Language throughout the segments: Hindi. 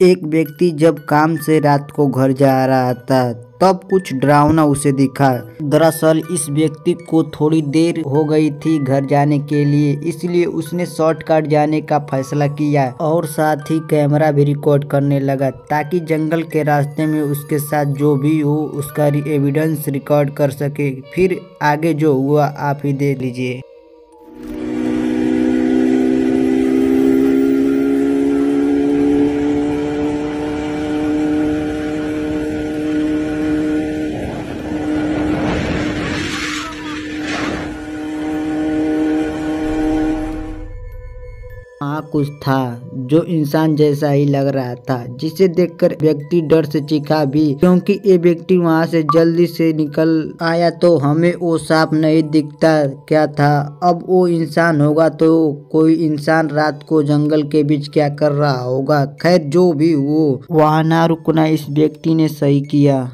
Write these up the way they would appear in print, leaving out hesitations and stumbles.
एक व्यक्ति जब काम से रात को घर जा रहा था तब कुछ डरावना उसे दिखा। दरअसल इस व्यक्ति को थोड़ी देर हो गई थी घर जाने के लिए, इसलिए उसने शॉर्टकट जाने का फैसला किया और साथ ही कैमरा भी रिकॉर्ड करने लगा ताकि जंगल के रास्ते में उसके साथ जो भी हो उसका एविडेंस रिकॉर्ड कर सके। फिर आगे जो हुआ आप ही देख लीजिए। वहाँ कुछ था जो इंसान जैसा ही लग रहा था, जिसे देखकर व्यक्ति डर से चीखा भी, क्योंकि ये व्यक्ति वहाँ से जल्दी से निकल आया तो हमें वो साफ नहीं दिखता क्या था। अब वो इंसान होगा तो कोई इंसान रात को जंगल के बीच क्या कर रहा होगा। खैर जो भी वो वहाँ ना रुकना इस व्यक्ति ने सही किया।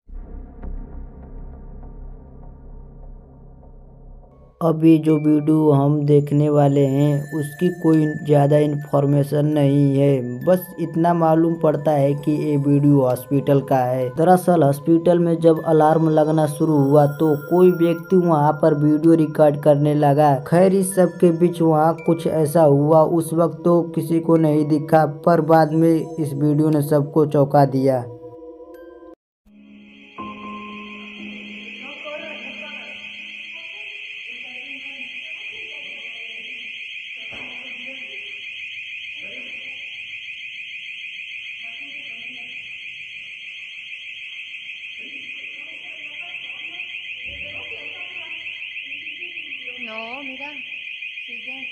अब ये जो वीडियो हम देखने वाले हैं उसकी कोई ज़्यादा इन्फॉर्मेशन नहीं है, बस इतना मालूम पड़ता है कि ये वीडियो हॉस्पिटल का है। दरअसल हॉस्पिटल में जब अलार्म लगना शुरू हुआ तो कोई व्यक्ति वहां पर वीडियो रिकॉर्ड करने लगा। खैर इस सब के बीच वहां कुछ ऐसा हुआ, उस वक्त तो किसी को नहीं दिखा, पर बाद में इस वीडियो ने सबको चौंका दिया। No, mira, sigue.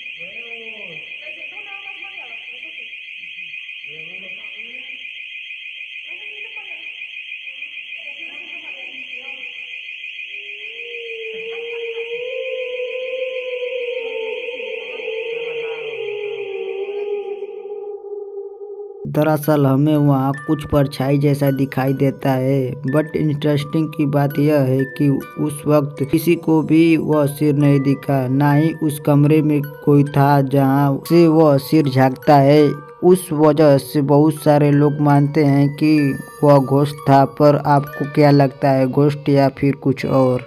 दरअसल हमें वहाँ कुछ परछाई जैसा दिखाई देता है, बट इंटरेस्टिंग की बात यह है कि उस वक्त किसी को भी वह सिर नहीं दिखा, ना ही उस कमरे में कोई था जहाँ से वह सिर झांकता है। उस वजह से बहुत सारे लोग मानते हैं कि वह घोस्ट था। पर आपको क्या लगता है, घोस्ट या फिर कुछ और?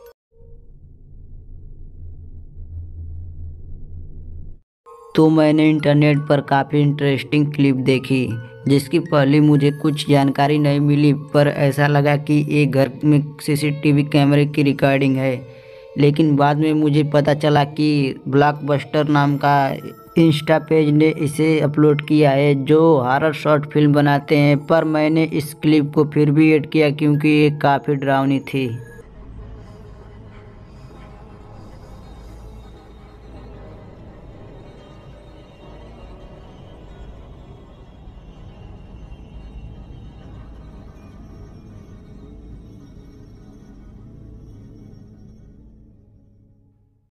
तो मैंने इंटरनेट पर काफ़ी इंटरेस्टिंग क्लिप देखी जिसकी पहले मुझे कुछ जानकारी नहीं मिली, पर ऐसा लगा कि ये घर में सीसीटीवी कैमरे की रिकॉर्डिंग है। लेकिन बाद में मुझे पता चला कि ब्लॉकबस्टर नाम का इंस्टा पेज ने इसे अपलोड किया है जो हॉरर शॉर्ट फिल्म बनाते हैं, पर मैंने इस क्लिप को फिर भी ऐड किया क्योंकि ये काफ़ी डरावनी थी।